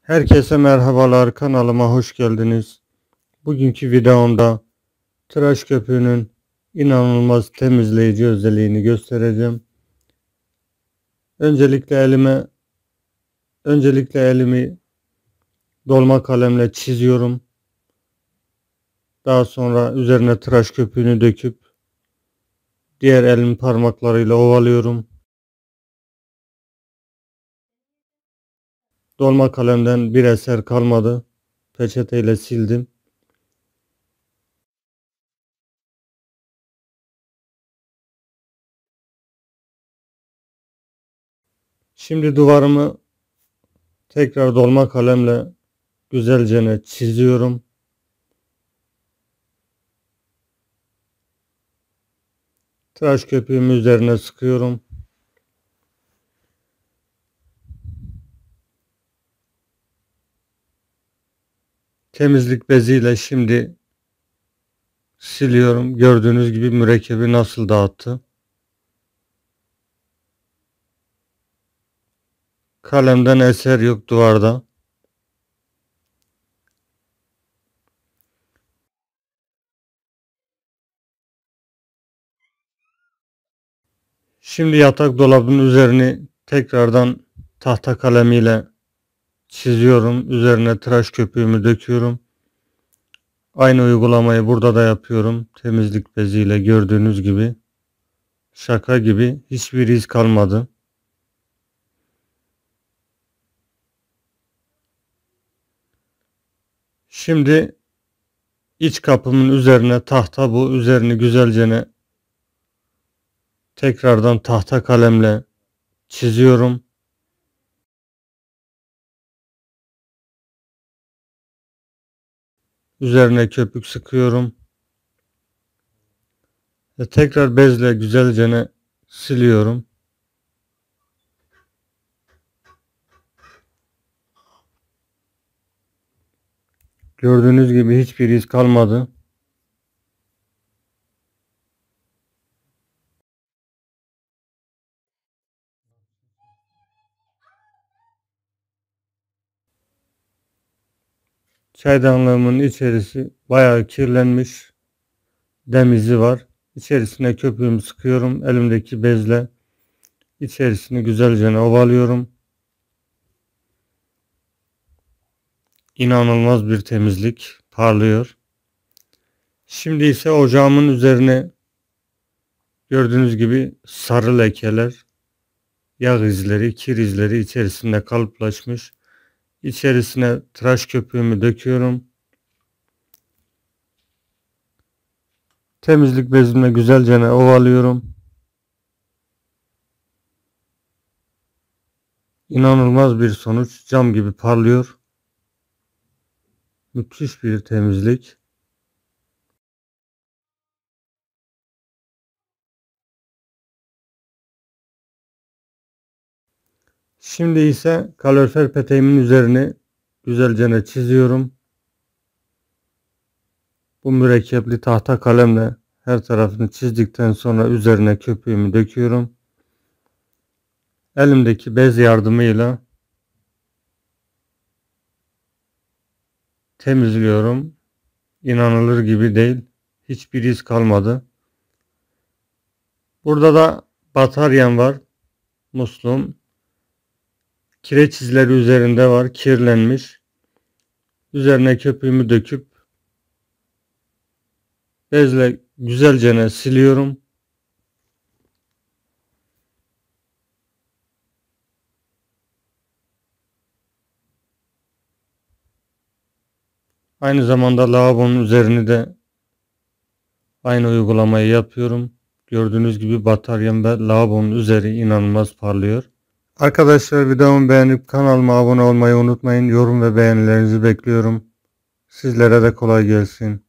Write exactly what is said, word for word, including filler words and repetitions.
Herkese merhabalar, kanalıma hoş geldiniz. Bugünkü videomda tıraş köpüğünün inanılmaz temizleyici özelliğini göstereceğim. Öncelikle elime öncelikle elimi dolma kalemle çiziyorum. Daha sonra üzerine tıraş köpüğünü döküp diğer elim parmaklarıyla ovalıyorum. Dolma kalemden bir eser kalmadı. Peçeteyle sildim. Şimdi duvarımı tekrar dolma kalemle güzelce çiziyorum. Tıraş köpüğümü üzerine sıkıyorum. Temizlik beziyle şimdi siliyorum. Gördüğünüz gibi mürekkebi nasıl dağıttı. Kalemden eser yok duvarda. Şimdi yatak dolabının üzerini tekrardan tahta kalemiyle çiziyorum. Üzerine tıraş köpüğümü döküyorum. Aynı uygulamayı burada da yapıyorum. Temizlik beziyle gördüğünüz gibi. Şaka gibi hiçbir iz kalmadı. Şimdi iç kapımın üzerine tahta bu. Üzerini güzelce tekrardan tahta kalemle çiziyorum. Üzerine köpük sıkıyorum. Ve tekrar bezle güzelce siliyorum. Gördüğünüz gibi hiçbir iz kalmadı. Çaydanlığımın içerisi bayağı kirlenmiş. Dem izi var. İçerisine köpüğümü sıkıyorum. Elimdeki bezle içerisini güzelce ovalıyorum. İnanılmaz bir temizlik, parlıyor. Şimdi ise ocağımın üzerine gördüğünüz gibi sarı lekeler, yağ izleri, kir izleri içerisinde kalıplaşmış. İçerisine tıraş köpüğümü döküyorum. Temizlik bezimle güzelce ovalıyorum. İnanılmaz bir sonuç. Cam gibi parlıyor. Müthiş bir temizlik. Şimdi ise kalorifer peteğimin üzerine güzelce çiziyorum. Bu mürekkepli tahta kalemle her tarafını çizdikten sonra üzerine köpüğümü döküyorum. Elimdeki bez yardımıyla temizliyorum. İnanılır gibi değil. Hiçbir iz kalmadı. Burada da bataryam var. Musluğum. Kireç izleri üzerinde var. Kirlenmiş. Üzerine köpüğümü döküp bezle güzelce siliyorum. Aynı zamanda lavabonun üzerini de aynı uygulamayı yapıyorum. Gördüğünüz gibi bataryam ve lavabonun üzeri inanılmaz parlıyor. Arkadaşlar videomu beğenip kanalıma abone olmayı unutmayın. Yorum ve beğenilerinizi bekliyorum. Sizlere de kolay gelsin.